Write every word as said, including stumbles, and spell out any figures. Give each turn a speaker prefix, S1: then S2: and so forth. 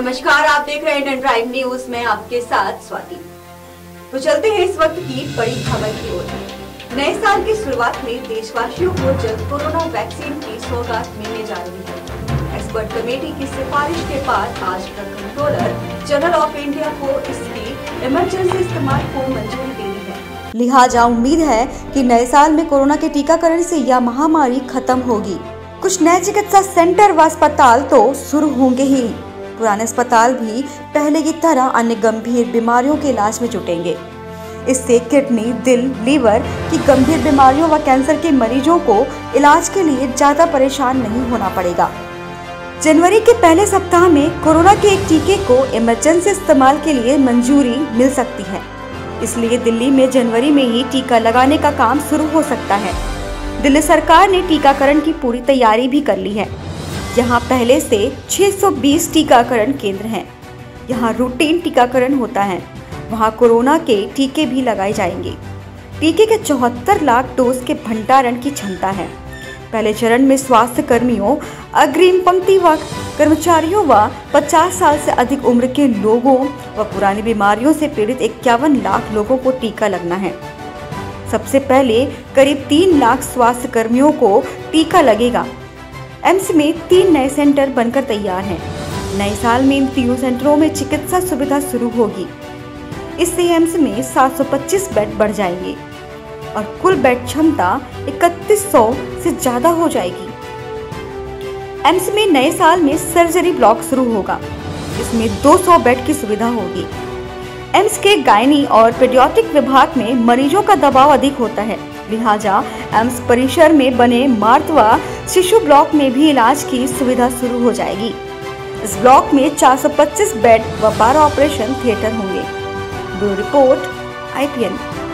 S1: नमस्कार, आप देख रहे हैं इंडियन प्राइम न्यूज में आपके साथ स्वाति। तो चलते हैं इस वक्त की बड़ी खबर की ओर। नए साल की शुरुआत में देशवासियों को जल्द कोरोना वैक्सीन की सौगात मिलने जा रही है। एक्सपर्ट कमेटी की सिफारिश के बाद आज drug controller general of India को इसकी इमरजेंसी इस्तेमाल को मंजूरी दे दी है। लिहाजा उम्मीद है कि नए साल में कोरोना के टीकाकरण से यह महामारी खत्म होगी। कुछ नए चिकित्सा सेंटर व अस्पताल तो शुरू होंगे ही। पुराने अस्पताल भी पहले की तरह अन्य गंभीर बीमारियों के इलाज में जुटेंगे। इससे किडनी, दिल, लीवर की गंभीर बीमारियों व कैंसर के मरीजों को इलाज के लिए ज्यादा परेशान नहीं होना पड़ेगा। जनवरी के पहले सप्ताह में कोरोना के एक टीके को इमरजेंसी इस्तेमाल के लिए मंजूरी मिल सकती है। इसलिए दिल्ली में जनवरी में ही टीका लगाने का काम शुरू हो सकता है। दिल्ली सरकार ने टीकाकरण की पूरी तैयारी भी कर ली है। यहाँ पहले से छह सौ बीस टीकाकरण केंद्र हैं। यहाँ रूटीन टीकाकरण होता है। वहाँ कोरोना के टीके भी लगाए जाएंगे। टीके के चौहत्तर लाख डोज के भंडारण की क्षमता है। पहले चरण में स्वास्थ्य कर्मियों, अग्रिम पंक्ति व कर्मचारियों व पचास साल से अधिक उम्र के लोगों व पुरानी बीमारियों से पीड़ित इक्यावन लाख लोगों को टीका लगना है। सबसे पहले करीब तीन लाख स्वास्थ्य कर्मियों को टीका लगेगा। एम्स में तीन नए सेंटर बनकर तैयार हैं। नए साल में इन तीनों सेंटरों में चिकित्सा सुविधा शुरू होगी। इससे एम्स में सात सौ पच्चीस बेड बढ़ जाएंगे और कुल बेड क्षमता इकतीस सौ से ज्यादा हो जाएगी। एम्स में नए साल में सर्जरी ब्लॉक शुरू होगा। इसमें दो सौ बेड की सुविधा होगी। एम्स के गायनी और पीडियाट्रिक विभाग में मरीजों का दबाव अधिक होता है। लिहाजा एम्स परिसर में बने मातृ व शिशु ब्लॉक में भी इलाज की सुविधा शुरू हो जाएगी। इस ब्लॉक में चार सौ पच्चीस बेड व बारह ऑपरेशन थिएटर होंगे। Bureau report I P N.